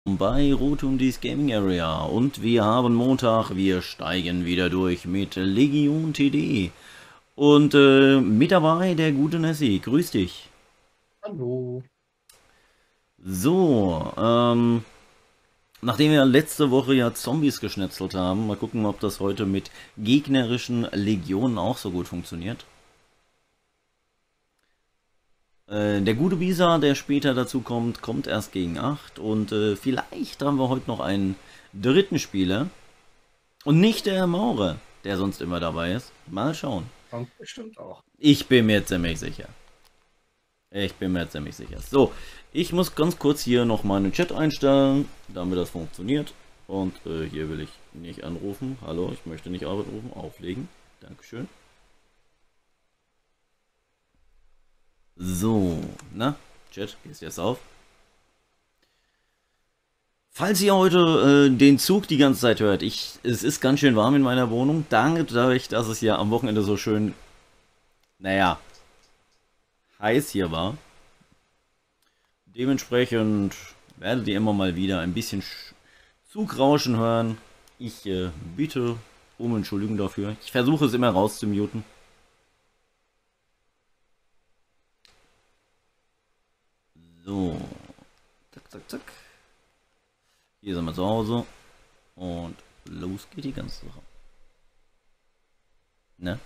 Bei Rotumdis Gaming Area und wir haben Montag, wir steigen wieder durch mit Legion TD und mit dabei der gute Nessie, grüß dich. Hallo. So, nachdem wir letzte Woche ja Zombies geschnetzelt haben, mal gucken, ob das heute mit gegnerischen Legionen auch so gut funktioniert. Der gute Bisa, der später dazu kommt, kommt erst gegen 8 und vielleicht haben wir heute noch einen dritten Spieler. Und nicht der Maurer, der sonst immer dabei ist. Mal schauen. Kommt bestimmt auch. Ich bin mir ziemlich sicher. Ich bin mir ziemlich sicher. So, ich muss ganz kurz hier noch meinen Chat einstellen, damit das funktioniert. Und hier will ich nicht anrufen. Hallo, ich möchte nicht anrufen. Auflegen. Dankeschön. So, na, Chat, gehst jetzt auf. Falls ihr heute den Zug die ganze Zeit hört, es ist ganz schön warm in meiner Wohnung. Dadurch, dass es ja am Wochenende so schön, naja, heiß hier war. Dementsprechend werdet ihr immer mal wieder ein bisschen Zugrauschen hören. Ich bitte um Entschuldigung dafür. Ich versuche es immer rauszumuten. So. Zack, zack, zack. Hier sind wir zu Hause. Und los geht die ganze Sache. Ne?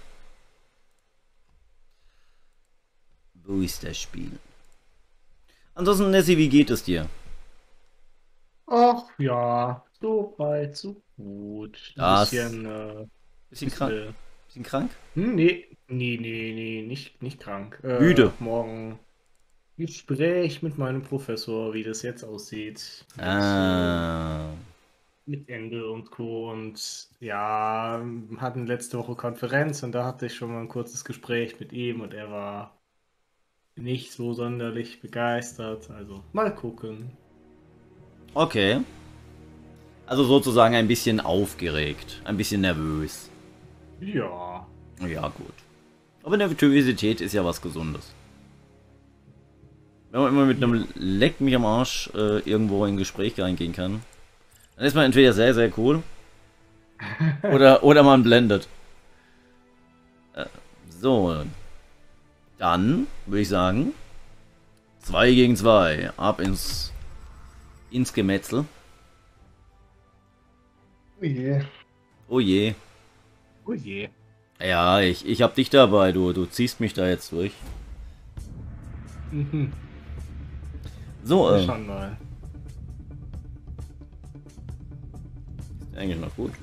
Wo ist das Spiel? Ansonsten, Nessie, wie geht es dir? Ach ja, so weit, so gut. Ein Das. bisschen, Bisschen krank. bisschen. Bisschen krank? Nee, nicht krank. Müde. Morgen Gespräch mit meinem Professor, wie das jetzt aussieht. Ah. Mit Ende und Co. Und ja, hatten letzte Woche Konferenz und da hatte ich schon mal ein kurzes Gespräch mit ihm und er war nicht so sonderlich begeistert. Also mal gucken. Okay. Also sozusagen ein bisschen aufgeregt. Ein bisschen nervös. Ja. Ja, gut. Aber Nervosität ist ja was Gesundes. Wenn man immer mit einem Leck mich am Arsch irgendwo in ein Gespräch reingehen kann, dann ist man entweder sehr, sehr cool oder man blendet. So, dann würde ich sagen, 2 gegen 2, ab ins Gemetzel. Oh je. Oh je. Oh je. Ja, ich hab dich dabei, du ziehst mich da jetzt durch. Mhm. So, Wir schauen mal. ist eigentlich noch gut.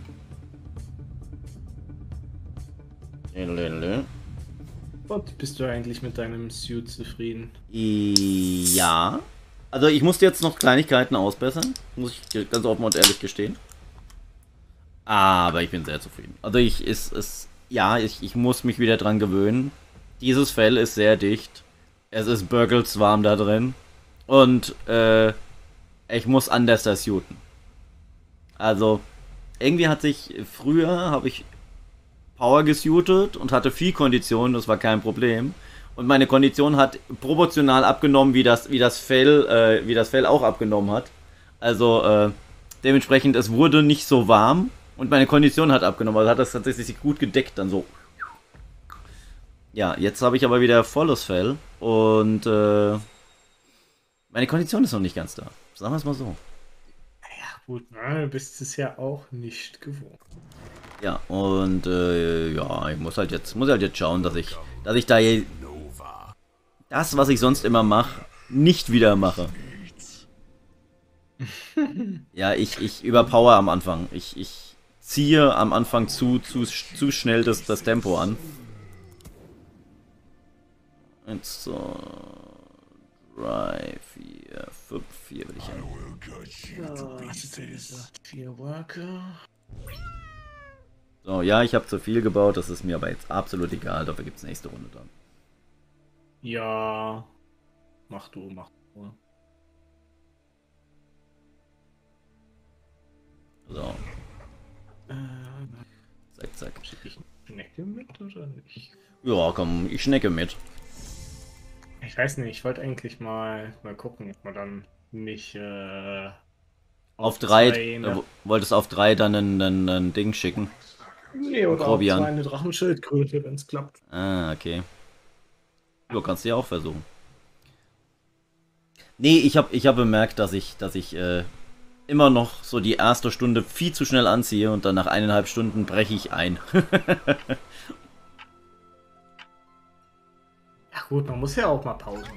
Und bist du eigentlich mit deinem Suit zufrieden? Ja. Also ich musste jetzt noch Kleinigkeiten ausbessern, muss ich ganz offen und ehrlich gestehen. Aber ich bin sehr zufrieden. Also ich muss mich wieder dran gewöhnen. Dieses Fell ist sehr dicht. Es ist burgelswarm da drin. Und ich muss anders das suiten. Also irgendwie habe ich Power gesuitet und hatte viel Kondition, das war kein Problem. Und meine Kondition hat proportional abgenommen, wie das Fell auch abgenommen hat. Also dementsprechend, es wurde nicht so warm und meine Kondition hat abgenommen. Also hat das tatsächlich gut gedeckt dann so. Ja, jetzt habe ich aber wieder volles Fell und meine Kondition ist noch nicht ganz da. Sagen wir es mal so. Ja, gut, na, du bist es ja auch nicht gewohnt. Ja, und ja, ich muss halt jetzt schauen, dass ich da das, was ich sonst immer mache, nicht wieder mache. Ja, ich überpower am Anfang. Ich ziehe am Anfang zu schnell das Tempo an. Jetzt so. 3, 4, 5, 4 will ich hin. Ja, was ist denn gesagt? 4 Worker. So, ja, ich habe zu viel gebaut, das ist mir aber jetzt absolut egal. Dafür gibt es nächste Runde dann. Ja, mach du. So, Äh, zack, zack. schicke ich eine Schnecke mit oder nicht? Ja, komm, ich schnecke mit. Ich weiß nicht, ich wollte eigentlich mal gucken, ob man dann nicht Auf 3, Zwei, ne? wolltest auf 3 dann ein Ding schicken. Nee, oder auf Grobian. 2 eine Drachenschildkröte, wenn es klappt. Ah, okay. Du kannst du ja auch versuchen. Nee, ich hab bemerkt, dass ich immer noch so die erste Stunde viel zu schnell anziehe und dann nach 1,5 Stunden breche ich ein. Ja gut, man muss ja auch mal Pause.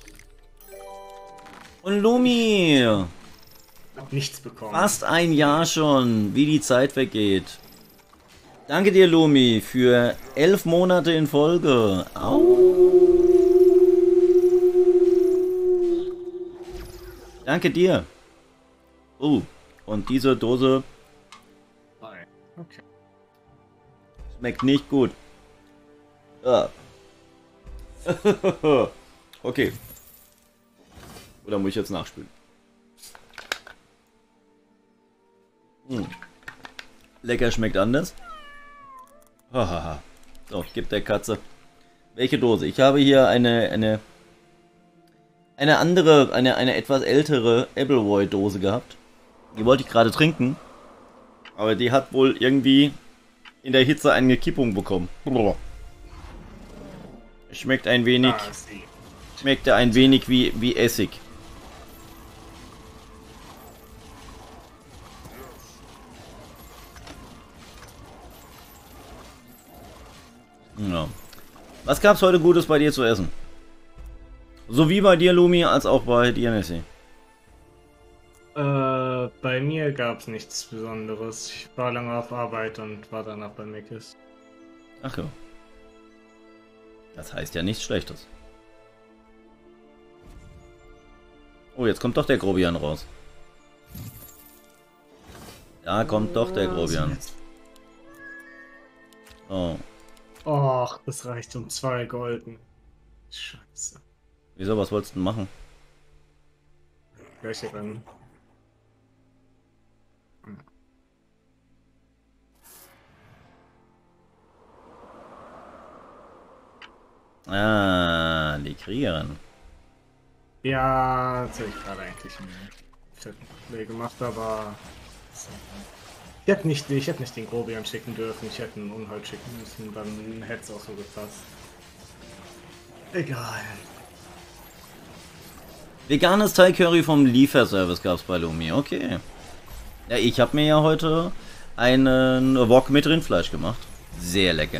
Und Lumi! Hab nichts bekommen. Fast ein Jahr schon, wie die Zeit vergeht. Danke dir, Lumi, für 11 Monate in Folge. Au! Danke dir. Oh, und diese Dose Okay. schmeckt nicht gut. Ah. Okay. Oder muss ich jetzt nachspülen? Lecker, schmeckt anders. Hahaha. So, gib der Katze. Welche Dose? Ich habe hier eine andere, eine etwas ältere Appleboy-Dose gehabt. Die wollte ich gerade trinken. Aber die hat wohl irgendwie in der Hitze eine Kippung bekommen. Schmeckt ein wenig. Schmeckte ein wenig wie Essig. Ja. Was gab's heute Gutes bei dir zu essen? Sowie bei dir, Lumi, als auch bei dir, Nessie. Bei mir gab es nichts Besonderes. Ich war lange auf Arbeit und war danach bei Mc's. Ach ja. Das heißt ja nichts Schlechtes. Oh, jetzt kommt doch der Grobian raus. Da kommt doch der Grobian. Oh. Och, das reicht um 2 Golden. Scheiße. Wieso, was wolltest du denn machen? Welche Rennen? Ah, die Kriegerin. Ja, das hätte ich gerade eigentlich einen fetten Play gemacht, aber ich hätte nicht den Grobian schicken dürfen, ich hätte einen Unhold schicken müssen, dann hätte es auch so gepasst. Egal. Veganes Thai Curry vom Lieferservice gab's bei Lumi. Okay. Ja, ich habe mir ja heute einen Wok mit Rindfleisch gemacht. Sehr lecker.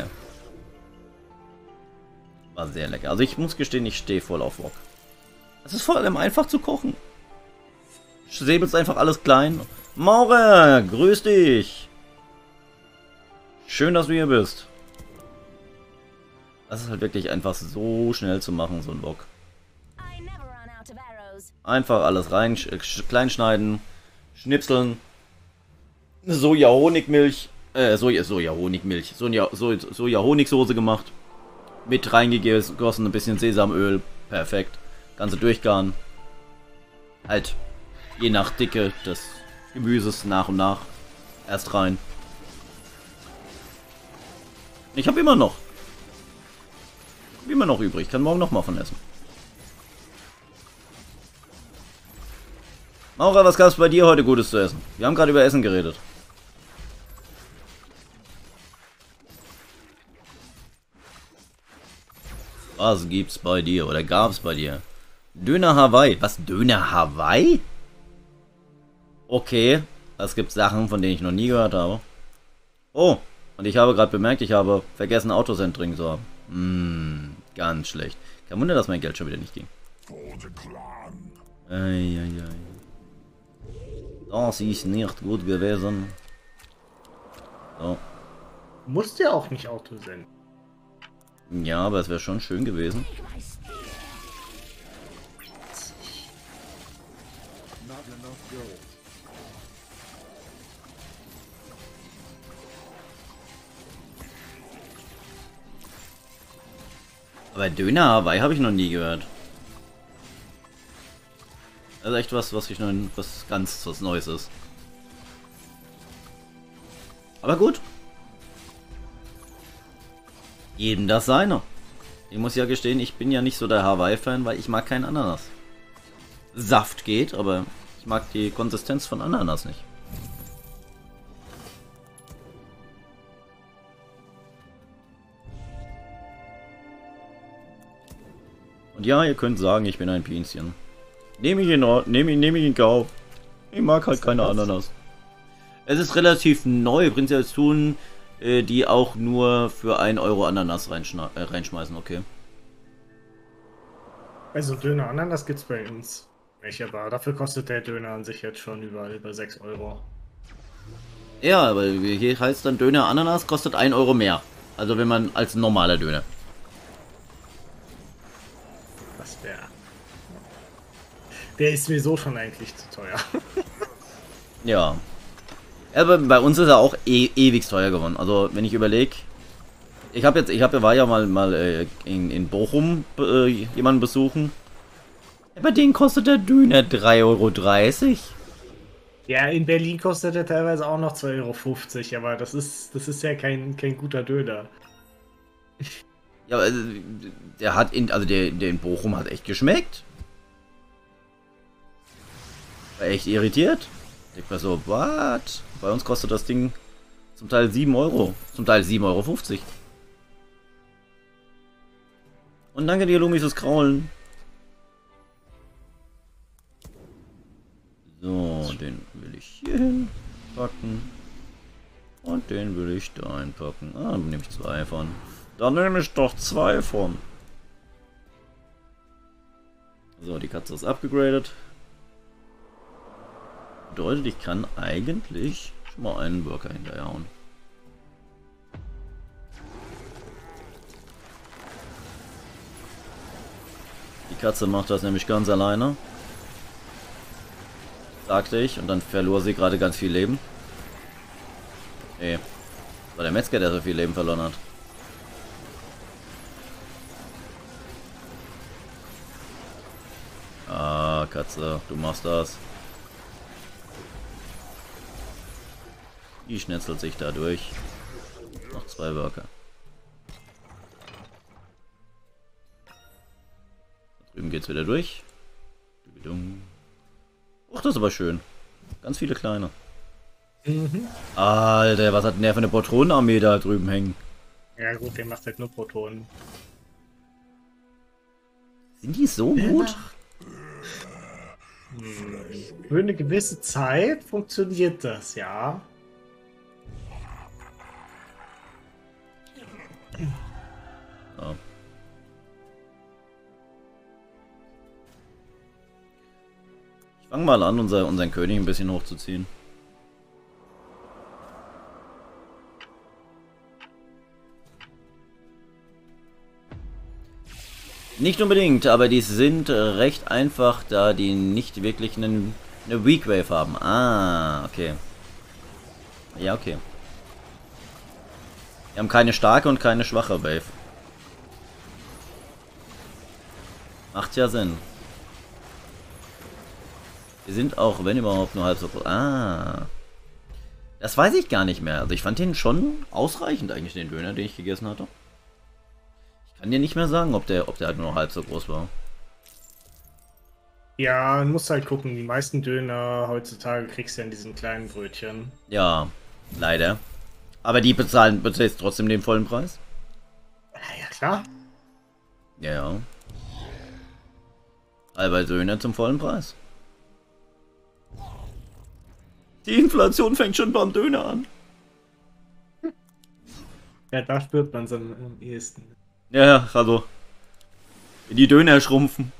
War sehr lecker. Also ich muss gestehen, ich stehe voll auf Wok. Es ist vor allem einfach zu kochen. Säbelst einfach alles klein. Maurer, grüß dich. Schön, dass du hier bist. Das ist halt wirklich einfach so schnell zu machen, so ein Wok. Einfach alles rein, klein schneiden, schnipseln. Soja-Honigmilch, Soja-Honigmilch, Soja-Honigsoße gemacht. Mit reingegossen, ein bisschen Sesamöl, perfekt. Ganze durchgaren. Halt, je nach Dicke des Gemüses nach und nach. Erst rein. Ich habe immer noch. Übrig. Kann morgen noch mal von essen. Maura, was gab's bei dir heute Gutes zu essen? Wir haben gerade über Essen geredet. Was gibt's bei dir oder gab's bei dir? Döner Hawaii. Was? Döner Hawaii? Okay. Es gibt Sachen, von denen ich noch nie gehört habe. Oh. Und ich habe gerade bemerkt, ich habe vergessen, Autosend drin zu haben. Ganz schlecht. Kein Wunder, dass mein Geld schon wieder nicht ging. Eieiei. Das ist nicht gut gewesen. So. Du musst ja auch nicht Auto senden. Ja, aber es wäre schon schön gewesen. Aber Döner Hawaii habe ich noch nie gehört. Das ist echt was ich noch, was Neues ist. Aber gut. Jedem das seine. Ich muss ja gestehen, ich bin ja nicht so der Hawaii-Fan, weil ich mag keinen Ananas. Saft geht, aber ich mag die Konsistenz von Ananas nicht. Und ja, ihr könnt sagen, ich bin ein Pinchen. Nehme ich in Kauf. Ich mag halt keine Ananas. Es ist relativ neu. Prinzipiell tun die auch nur für 1 Euro Ananas reinschmeißen, okay. Also Döner Ananas gibt's bei uns nicht, aber dafür kostet der Döner an sich jetzt schon überall über 6 Euro. Ja, aber hier heißt dann Döner Ananas kostet 1 Euro mehr. Also wenn man als normaler Döner. Das wäre. Der ist mir so schon eigentlich zu teuer. Ja. Aber bei uns ist er auch ewig teuer geworden. Also wenn ich überlege, war ja mal in Bochum jemanden besuchen. Bei denen kostet der Döner 3,30 Euro. Ja, in Berlin kostet er teilweise auch noch 2,50 Euro, aber das ist ja kein guter Döner. Ja, der hat der in Bochum hat echt geschmeckt. War echt irritiert. Ich war so, what? Bei uns kostet das Ding zum Teil 7 Euro. Zum Teil 7,50 Euro. Und danke dir, Lumi, fürs Kraulen. So, den will ich hier hin packen. Und den will ich da einpacken. Ah, dann nehme ich 2 von. Dann nehme ich doch 2 von. So, die Katze ist abgegradet. Bedeutet, ich kann eigentlich schon mal einen Worker hinterherhauen. Die Katze macht das nämlich ganz alleine. Sagte ich, und dann verlor sie gerade ganz viel Leben. Nee. War der Metzger, der so viel Leben verloren hat. Ah, Katze, du machst das. Die schnetzelt sich da durch. Noch 2 Worker. Da drüben geht's wieder durch. Ach, das ist aber schön. Ganz viele kleine. Mhm. Alter, was hat denn der für eine Patronenarmee da drüben hängen? Ja gut, der macht halt nur Protonen. Sind die so gut? Für eine gewisse Zeit funktioniert das, ja. Ja. Ich fange mal an, unseren König ein bisschen hochzuziehen. Nicht unbedingt, aber die sind recht einfach, da die nicht wirklich eine Weak Wave haben. Ah, okay. Ja, okay. Die haben keine starke und keine schwache Wave. Macht ja Sinn. Die sind auch, wenn überhaupt, nur halb so groß. Ah. Das weiß ich gar nicht mehr. Also ich fand den schon ausreichend eigentlich, den Döner, den ich gegessen hatte. Ich kann dir nicht mehr sagen, ob der halt nur halb so groß war. Ja, man muss halt gucken. Die meisten Döner heutzutage kriegst du ja in diesen kleinen Brötchen. Ja, leider. Aber die bezahlst trotzdem den vollen Preis? Ja, klar. Ja, ja. Halber Döner zum vollen Preis. Die Inflation fängt schon beim Döner an. Ja, da spürt man es am ehesten. Ja, also. Wenn die Döner schrumpfen.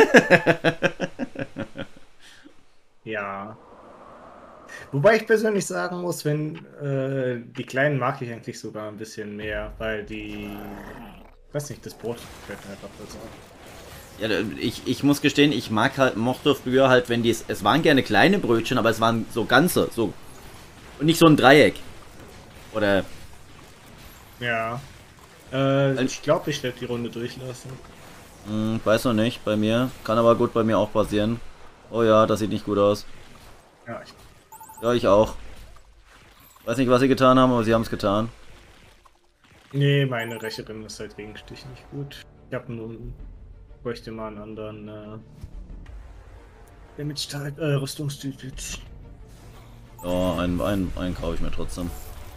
Ja. Wobei ich persönlich sagen muss, wenn die kleinen mag ich eigentlich sogar ein bisschen mehr, weil die, ich weiß nicht, das Brot gefällt mir einfach besser. Ja, ich muss gestehen, ich mochte früher halt, wenn es waren gerne kleine Brötchen, aber es waren so ganze, so. Und nicht so ein Dreieck. Oder. Ja. Ich glaube, ich werde die Runde durchlassen. Weiß noch nicht, bei mir. Kann aber gut bei mir auch passieren. Oh ja, das sieht nicht gut aus. Ja, ich auch. Weiß nicht, was sie getan haben, aber sie haben es getan. Nee, meine Rächerin ist halt wegen Stich nicht gut. Ich habe nur, bräuchte mal einen anderen Damage-Type, Rüstungstyp jetzt. Ja, einen kaufe ich mir trotzdem.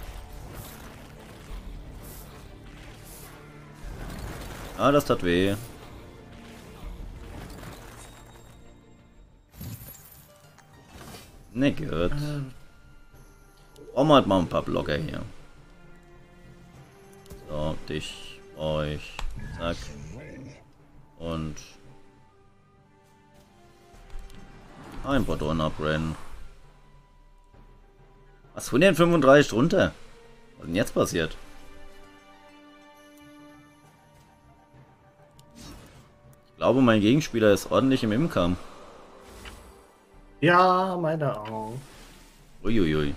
Ah, das tat weh. Ne, gut. Brauchen wir halt mal ein paar Blocker hier. So, dich, euch, zack. Und ein Bordon abbrennen. Was, 135 runter? Was ist denn jetzt passiert? Ich glaube, mein Gegenspieler ist ordentlich im Imkam. Ja, meine auch. Uiuiui.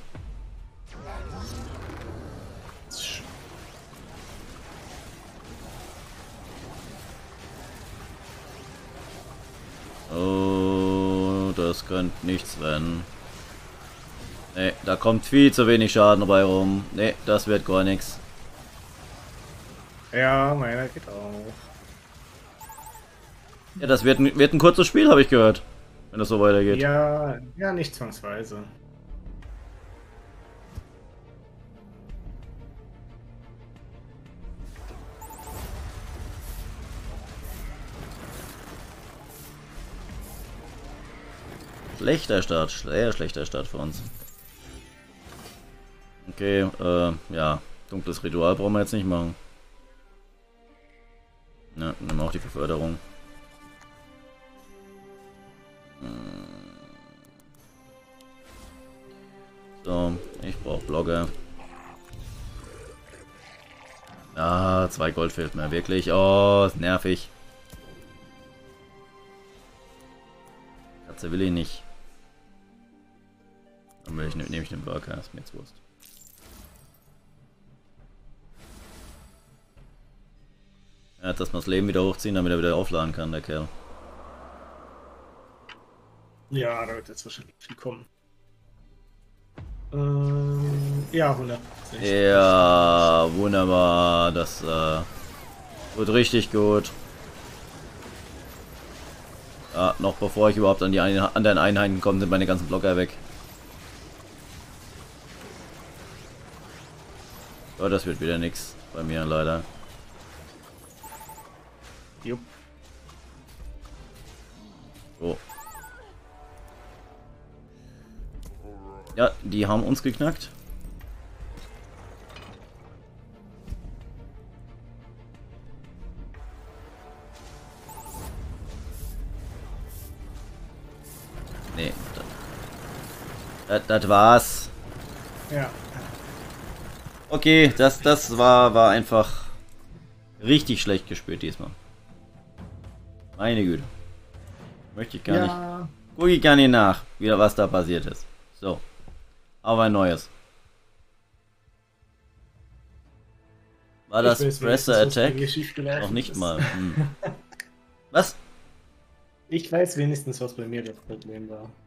Oh, das könnte nichts werden. Ne, da kommt viel zu wenig Schaden dabei rum. Ne, das wird gar nichts. Ja, meiner geht auch. Ja, das wird ein kurzes Spiel, habe ich gehört. Wenn das so weitergeht. Ja, ja, nicht zwangsweise. Schlechter Start, sehr schlechter Start für uns. Okay, ja, dunkles Ritual brauchen wir jetzt nicht machen. Ja, nehmen wir auch die Beförderung. So, ich brauche Blogger. Ah, 2 Gold fehlt mir wirklich. Oh, ist nervig. Katze will ich nicht. Dann nehme ich den Worker, ist mir jetzt Wurst. Er hat das mal das Leben wieder hochziehen, damit er wieder aufladen kann, der Kerl. Ja, da wird jetzt wahrscheinlich viel kommen. Ja, 100. Ja, wunderbar. Das wird richtig gut. Ja, noch bevor ich überhaupt an die anderen Einheiten komme, sind meine ganzen Blocker weg. Ja, das wird wieder nichts bei mir leider. Jupp. So. Ja, die haben uns geknackt. Nee, das war's. Ja. Okay, das war einfach richtig schlecht gespielt diesmal. Meine Güte. Möchte ich gar nicht. Gucke ich gar nicht nach, wieder was da passiert ist. So. Aber ein neues. War das Presser Attack? Noch nicht mal. Hm. Was? Ich weiß wenigstens, was bei mir das Problem war.